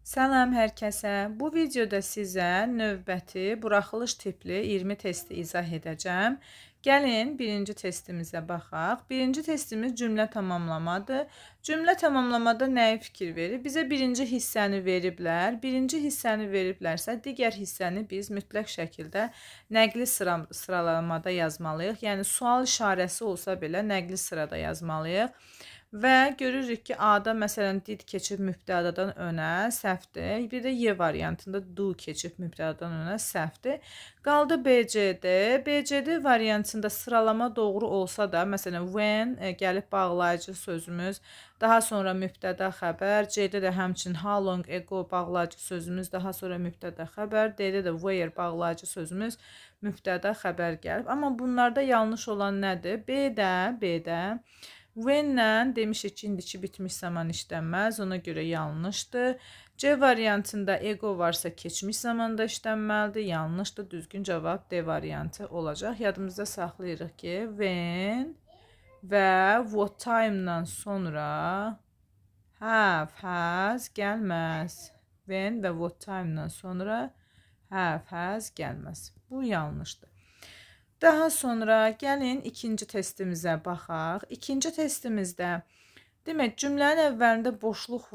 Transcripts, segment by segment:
Salam hər kəsə. Bu videoda sizə növbəti buraxılış tipli 20 testi izah edəcəm. Gəlin birinci testimizə baxaq. Birinci testimiz cümlə tamamlamadır. Cümlə tamamlamada nəyi fikir verir? Bizə birinci hissəni veriblər. Birinci hissəni veriblərsə, digər hissəni biz mütləq şəkildə nəqli sıralamada yazmalıyıq. Yəni sual işarəsi olsa belə nəqli sırada yazmalıyıq. Və görürük ki, A-da məsələn did keçib mübtədadan önə səhvdir. Bir də Y variantında do keçib mübtədadan önə səhvdir. Qaldı BC-də. BC-də variantında sıralama doğru olsa da, məsələn when gəlib bağlayıcı sözümüz, daha sonra mübtəda xəbər, C-də də həmçinin how long ago bağlayıcı sözümüz, daha sonra mübtəda xəbər, D-də də where bağlayıcı sözümüz, mübtəda xəbər gəlib. Amma bunlarda yanlış olan nədir? B-də when-lə demişik ki, indiki bitmiş zaman işlənməz, ona görə yanlışdır. C variantında ego varsa keçmiş zamanda işlənməlidir, yanlışdır. Düzgün cavab D variantı olacaq. Yadımızda saxlayırıq ki, when və what time-dan sonra have, has gəlməz. When və what time-dan sonra have, has gəlməz. Bu yanlışdır. Daha sonra gəlin ikinci testimizə baxaq. İkinci testimizdə demək cümlənin əvvəlində boşluq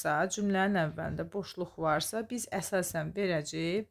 varsa, biz əsasən verəcəyik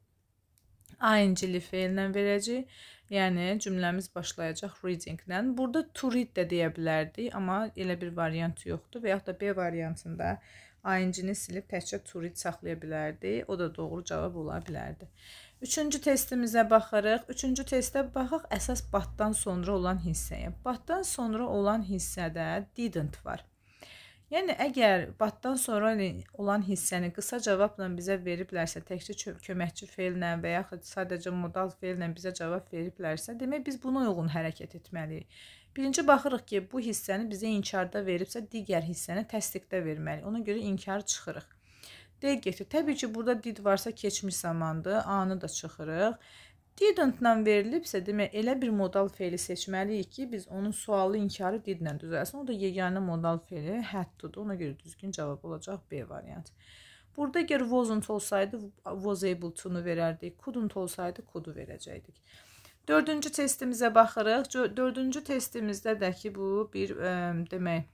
ing-li feillə verəcəyik. Yəni cümləmiz başlayacaq reading-lə. Burada to read də deyə bilərdik, amma elə bir variant yoxdur və yaxud da B variantında ing-ni silib təkcə to read saxlaya bilərdik. O da doğru cavab ola bilərdi. Üçüncü testimizə baxırıq. Üçüncü testə baxaq əsas batdan sonra olan hissəyə. Batdan sonra olan hissədə didn't var. Yəni əgər batdan sonra olan hissəni qısa cavabla bizə veriblərsə, təkcə köməkçi feillə və yaxud sadəcə modal feillə bizə cavab veriblərsə, demək biz buna uyğun hərəkət etməliyik. Birinci baxırıq ki, bu hissəni bizə inkarda veribsə, digər hissəni təsdiqdə verməliyik. Ona görə inkar çıxırıq. D getir. Təbii ki, burada did varsa keçmiş zamandır. A-nı da çıxırıq. Didn't-la verilibsə, demək, elə bir modal feili seçməliyik ki, biz onun sualı inkarı did-lə düzəlsin. O da yeganə modal feili had to-dur. Ona görə düzgün cavab olacaq B variantı. Burada əgər wasn't olsaydı, was able to-nu verərdik. Couldn't olsaydı, could-u verəcəkdik. Dördüncü testimizə baxırıq. Dördüncü testimizdə də ki, bu bir, demək,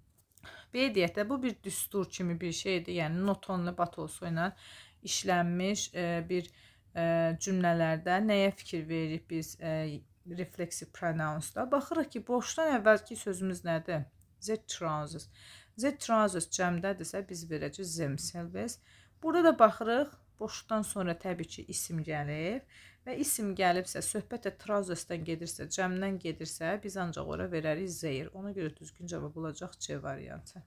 B deyək də, bu bir düstur kimi bir şeydir. Yəni, not only but also ilə işlənmiş bir cümlələrdə nəyə fikir veririk biz refleksiv pronounce-da? Baxırıq ki, boşdan əvvəlki sözümüz nədir? The trousers. The trousers cəmdədirsə, biz verəcəyik themselves. Burada da baxırıq, boşdan sonra təbii ki, isim gəlib. Və isim gəlibsə, söhbət trousersdən gedirsə, cəmdən gedirsə, biz ancaq ora verərik their. Ona görə düzgün cavab olacaq C variantı.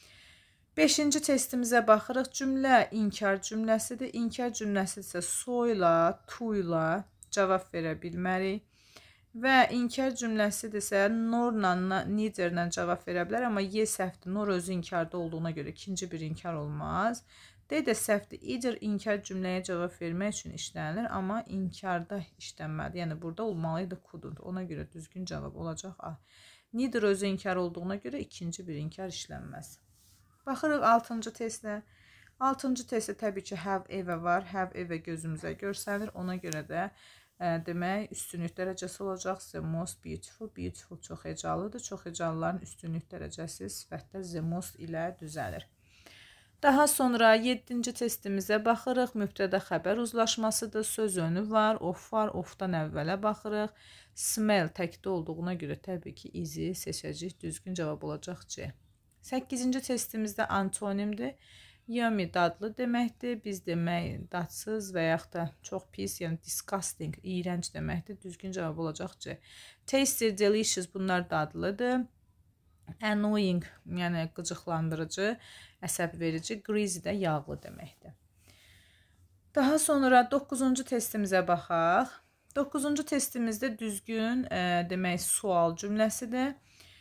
Beşinci testimizə baxırıq. Cümlə inkar cümləsidir. İnkar cümləsidirsə so ilə, to ilə cavab verə bilmərik. Və inkar cümləsidirsə norla, neither-lə cavab verə bilər. Amma Y səhvdir. Nor özü inkarda olduğuna görə ikinci bir inkar olmaz. D də səhvdir. Either inkar cümləyə cavab vermək üçün işlənilir, amma inkarda işlənməlidir. Yəni, burada olmalıydı couldn't. Ona görə düzgün cavab olacaq A. Neither özü inkar olduğuna görə ikinci bir inkar işlənməz. Baxırıq 6-cı testlə. 6-cı testdə təbii ki, have ever var. Have ever gözümüzə görsənir. Ona görə də demək, üstünlük dərəcəsi olacaq. The most beautiful. Beautiful çox hecalıdır. Çox hecalıların üstünlük dərəcəsi sifətdə the most ilə düzəlir. Daha sonra 7-ci testimizə baxırıq. Mübtəda xəbər uzlaşmasıdır. Söz önü var, of var. Ofdan əvvələ baxırıq. Smell təkdə olduğuna görə təbii ki, izi seçəcəyik. Düzgün cavab olacaq C. 8-ci testimizdə antonimdir. Yummy dadlı deməkdir. Biz demək dadsız və yaxud da çox pis, yəni disgusting, iyrənc deməkdir. Düzgün cavab olacaq C. Tasty, delicious bunlar dadlıdır. Annoying, yəni qıcıqlandırıcı, əsəb verici, greasy də yağlı deməkdir. Daha sonra 9-cu testimizə baxaq. 9-cu testimizdə düzgün demək sual cümləsidir.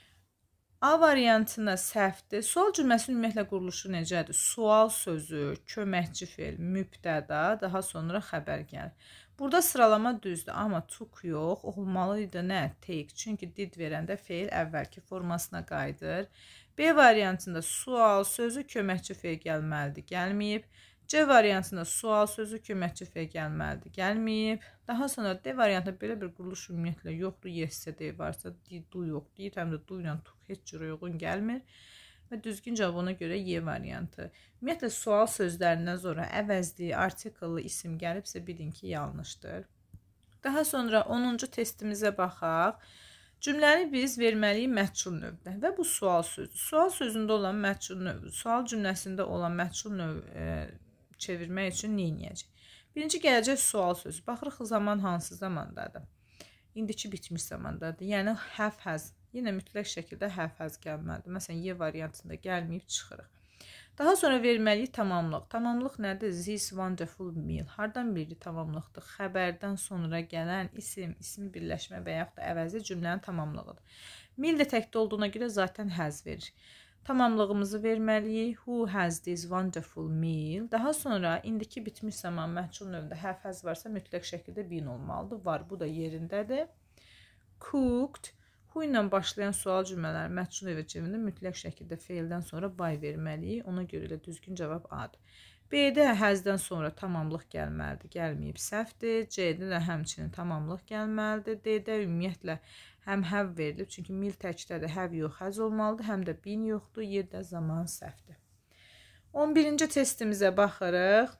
A variantına səhvdir. Sual cümləsinin ümumiyyətlə quruluşu necədir? Sual sözü, köməkçi feil, mübtəda, daha sonra xəbər gəlir. Burada sıralama düzdür, amma took yox, olmalıydı nə? Take. Çünki did verəndə feil əvvəlki formasına qayıdır. B variantında sual sözü, köməkçi feil gəlməlidir, gəlməyib. C variantında sual sözü köməkçi fe'l gəlməlidir, gəlməyib. Daha sonra D variantında belə bir quruluş ümumiyyətlə yoxdur. Yes-sə D varsa, do yoxdur. Həm də do ilə tuq heç cürə uyğun gəlmir. Və düzgün cavab ona görə Y variantı. Ümumiyyətlə sual sözlərindən sonra əvəzli, artikelli isim gəlibsə bilin ki, yanlışdır. Daha sonra 10-cu testimizə baxaq. Cümləni biz verməliyik məhcul növdə və bu sual sözü. Sual sözündə olan məhcul növü, sual cümləsində olan məhcul növü çevirmək üçün nə edəcəyik? Birinci gələcək sual sözü. Baxırıq zaman hansı zamandadır? İndiki bitmiş zamandadır. Yəni have has. Yenə mütləq şəkildə have has gəlməlidir. Məsələn, Y variantında gəlməyib çıxırıq. Daha sonra verməliyik tamamlıq. Tamamlıq nədir? This wonderful meal. Hardan biri tamamlıqdır? Xəbərdən sonra gələn isim, ismi birləşmə və yaxud da əvəzi cümlənin tamamlığıdır. Meal də təkdə olduğuna görə zaten has verir. Tamamlığımızı verməliyik. Who has this wonderful meal? Daha sonra indiki bitmiş zaman məhcul növdə have has varsa mütləq şəkildə been olmalıdır. Var, bu da yerindədir. Cooked. Who ilə başlayan sual cümlələri məhcul növə cevində mütləq şəkildə fe'ldən sonra by verməliyik. Ona görə də düzgün cavab A-dır. B-də has'dən sonra tamamlıq gəlməlidir. Gəlməyib səhvdir. C-də də həmçinin tamamlıq gəlməlidir. D-də ümumiyyətlə həm have verilib. Çünki meal təkdədir. Have yox, has olmalıdır. Həm də been yoxdur. Y-də zaman səhvdir. 11-ci testimizə baxırıq.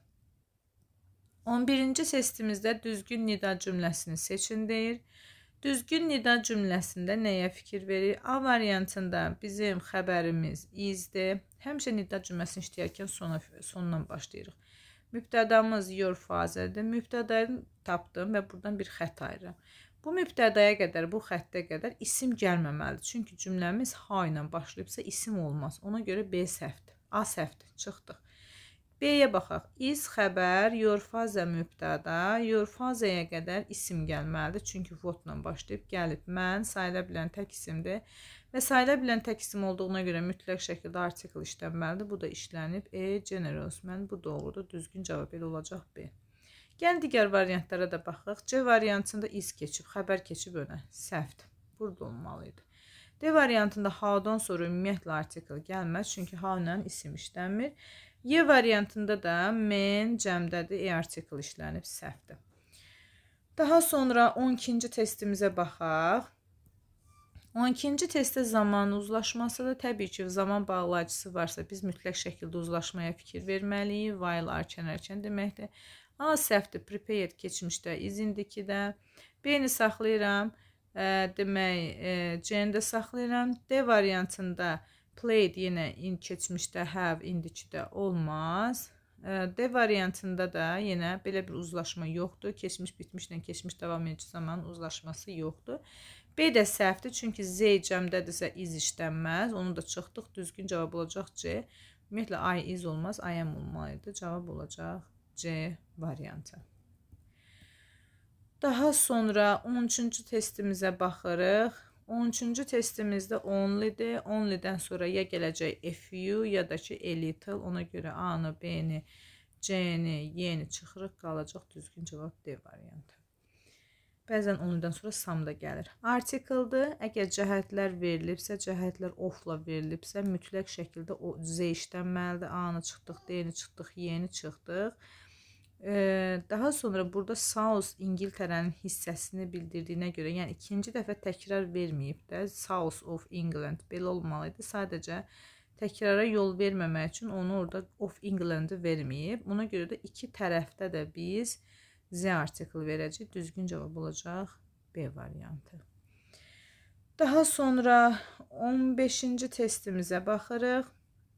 11-ci testimizdə düzgün nida cümləsini seçin deyir. Düzgün nida cümləsində nəyə fikir verir? A variantında bizim xəbərimiz is-dir. Həmişə nida cümləsini işləyərkən sondan başlayırıq. Mübtədamız your father-dir. Mübtədayı tapdım və buradan bir xətt ayırıram. Bu mübtədaya qədər, bu xəttə qədər isim gəlməməlidir. Çünki cümləmiz ha ilə başlayıbsa isim olmaz. Ona görə B səhvdir. A səhvdir. Çıxdıq. B-yə baxaq. Is xəbər, your father mübtəda, your father-yə qədər isim gəlməlidir. Çünki what-la başlayıb gəlib. Mən sayıla bilən tək isimdir. Və sayıla bilən tək isim olduğuna görə mütləq şəkildə artikel işlənməlidir. Bu da işlənib. Generous. Mən bu doğrudur. Düzgün cavab elə olacaq B. Gəlin digər variantlara da baxaq. C variantında is keçib, xəbər keçib önə. Səhvdir. Burada olmalıydı. D variantında ha-dan sonra ümumiyyətlə artikel gəlməz. Çünki ha ilə isim işlənmir. Y variantında da men cəmdədir, artikel işlənib, səhvdir. Daha sonra 12-ci testimizə baxaq. 12-ci testdə zaman uzlaşmasıdır. Təbii ki, zaman bağlayıcısı varsa biz mütləq şəkildə uzlaşmaya fikir verməliyik. While arkən deməkdir. A səhvdir, prepared keçmişdə, is indikidə. B-ni saxlayıram. Demək, C-ni də saxlayıram. D variantında played yenə keçmişdə have, indikidə olmaz. D variantında da yenə belə bir uzlaşma yoxdur. Keçmiş bitmişlə keçmiş davam edici zaman uzlaşması yoxdur. B də səhvdir. Çünki Z cəmdədirsə is işlənməz. Onu da çıxdıq. Düzgün cavab olacaq C. Ümumiyyətlə I is olmaz. I am olmalıydı. Cavab olacaq C variantı. Daha sonra 13-cü testimizə baxırıq. 13-cü testimizdə only'dir. Only'dən sonra ya gələcək a few ya da ki a little. Ona görə A-nı, B-ni, C-ni, Y-ni çıxırıq. Qalacaq düzgün cavab D variantı. Bəzən only'dən sonra some da gəlir. Artikeldir. Əgər cəhətlər verilibsə, cəhətlər of-la verilibsə, mütləq şəkildə o Z işlənməlidir. A-nı çıxdıq, D-ni çıxdıq, Y-ni çıxdıq. Daha sonra burada South İngiltərənin hissəsini bildirdiyinə görə, yəni ikinci dəfə təkrar verməyib də South of England belə olmalıydı. Sadəcə təkrara yol verməmək üçün onu orada of England-ı verməyib. Ona görə də iki tərəfdə də biz Z artikel verəcək. Düzgün cavab olacaq B variantı. Daha sonra 15-ci testimizə baxırıq.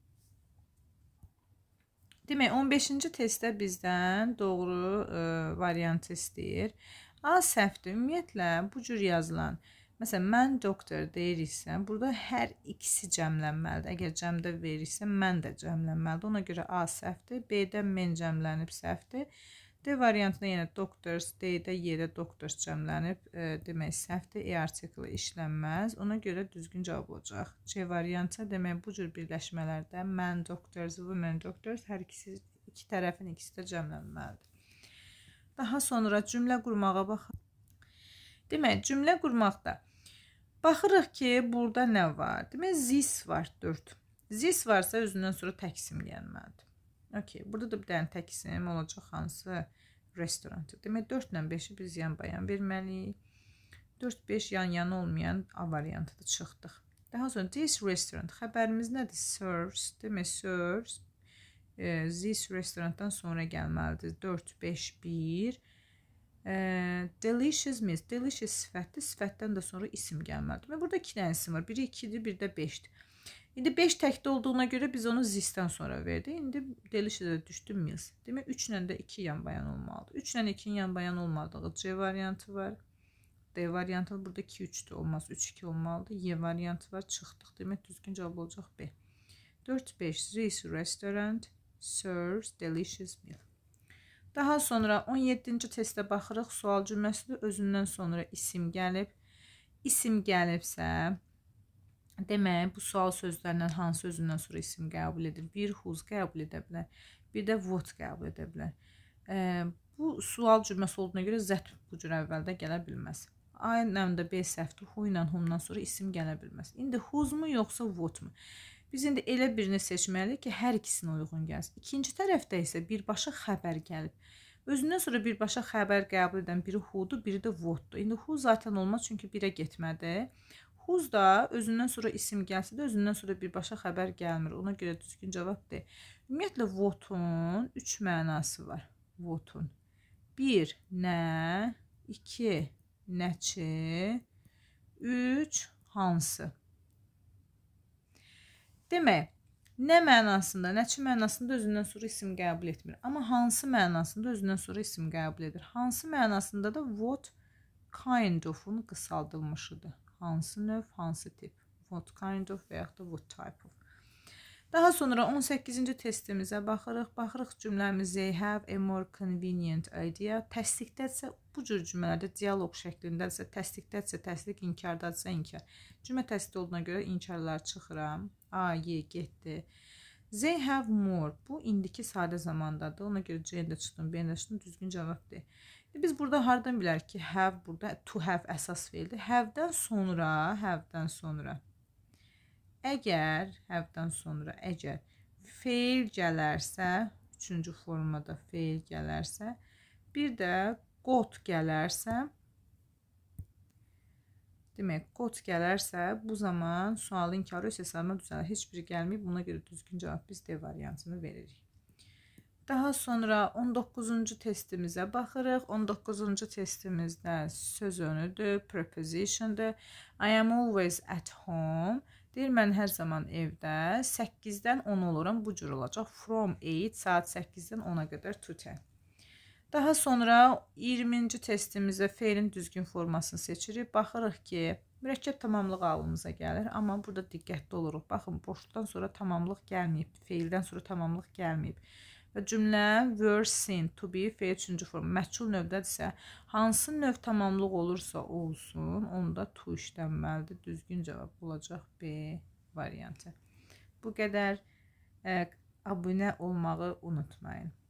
Demək, 15-ci testdə bizdən doğru variantı istəyir. A səhvdir. Ümumiyyətlə, bu cür yazılan, məsələn, mən doktor deyiriksə, burada hər ikisi cəmlənməlidir. Əgər cəmdə verirsə, mən də cəmlənməlidir. Ona görə A səhvdir. B-də men cəmlənib səhvdir. D variantında yenə doctors, D-də Y-də doctors cəmlənib, demək səhvdir. E artikli işlənməz. Ona görə düzgün cavab olacaq. C variantı demək bu cür birləşmələrdə mən doctors, women doctors hər ikisi, iki tərəfin ikisi də cəmlənməlidir. Daha sonra cümlə qurmağa baxaq. Demək, cümlə qurmaqda baxırıq ki, burada nə var? Demək, this var 4. This varsa özündən sonra tək isim gəlməlidir. Okay, burada da bir dənə tək isim olacaq hansı? Restaurant. Demək 4 ilə 5-i biz yan-bayan verməliyik. 4-5 yan-yana olmayan A variantıdır, çıxdıq. Daha sonra this restaurant xəbərimiz nədir? Serves. Demək serves. This restaurantdan sonra gəlməlidir. 4, 5, 1. Delicious means. Delicious sifətdir. Sifətdən də sonra isim gəlməlidir. Burada 2 dənə isim var. Biri 2-dir, biri də 5-dir. İndi 5 təkdə olduğuna görə biz onu this-dən sonra verdik. İndi delicious-a düşdü meals. Demək 3 ilə də 2 yan-bayan olmalıdır. 3 ilə 2-nin yan-bayan olmadığı C variantı var. D variantı var. Burada 2-3 də olmaz. 3-2 olmalıdır. Y variantı var. Çıxdıq. Demək düzgün cavab olacaq B. 4-5 this restaurant serves delicious meal. Daha sonra 17-ci testə baxırıq. Sual cümləsidir. Özündən sonra isim gəlib. İsim gəlibsə, demək, bu sual sözlərindən hansı özündən sonra isim qəbul edir? Bir whose qəbul edə bilər. Bir də what qəbul edə bilər. Bu sual cümləsi olduğuna görə zət bu cür əvvəldə gələ bilməz. A ilə də B səhvdir. Who ilə whom-dan sonra isim gələ bilməz. İndi whose mu yoxsa what mu? Biz indi elə birini seçməliyik ki, hər ikisinə uyğun gəlsin. İkinci tərəfdə isə birbaşa xəbər gəlib. Özündən sonra birbaşa xəbər qəbul edən biri who'dur, biri də what'dur. İndi who zaten olmaz çünki birə getmədi. Whose da özündən sonra isim gəlsə də özündən sonra birbaşa xəbər gəlmir. Ona görə düzgün cavab deyil. Ümumiyyətlə what'un 3 mənası var. What'un 1 nə, 2 nəçi, 3 hansı. Demək, nə mənasında, nəçi mənasında özündən sonra isim qəbul etmir. Amma hansı mənasında özündən sonra isim qəbul edir. Hansı mənasında da what kind of-un qısaldılmışıdır. Hansı növ, hansı tip. What kind of və yaxud da what type of. Daha sonra 18-ci testimizə baxırıq. Baxırıq cümləmiz they have a more convenient idea. Təsdiqdədirsə, bu cür cümlələrdə dialoq şəklindədirsə, təsdiqdədirsə, təsdiq, inkardadırsa, inkar. Cümlə təsdiq olduğuna görə inkarlar çıxıram. A, Y, getdi. They have more. Bu indiki sadə zamandadır. Ona görə C-ni də çıxdım, B-ni də çıxdım. Düzgün cavab deyil. Biz burada hardan bilərik ki, have burada to have əsas verildi. Have-dən sonra əgər feil gələrsə, üçüncü formada feil gələrsə, bir də got gələrsə, demək, got gələrsə, bu zaman sualı inkarı öz hesabına düzəlir. Heç biri gəlməyib, buna görə düzgün cavab biz D variantını veririk. Daha sonra 19-cu testimizə baxırıq. 19-cu testimizdə söz önüdür, prepositiondur. I am always at home. Deyir, mən hər zaman evdə 8-dən 10 oluram. Bu cür olacaq. From 8, saat 8-dən 10-a qədər to 10. Daha sonra 20-ci testimizə feilin düzgün formasını seçirik. Baxırıq ki, mürəkkəb tamamlıq ağlımıza gəlir. Amma burada diqqətli oluruq. Baxın, boşluqdan sonra tamamlıq gəlməyib. Feildən sonra tamamlıq gəlməyib. Və cümlə were seen to be feil 3-cü forma. Məchul növdədirsə, hansı növ tamamlıq olursa olsun, onda to işlənməlidir. Düzgün cavab olacaq B variantı. Bu qədər abunə olmağı unutmayın.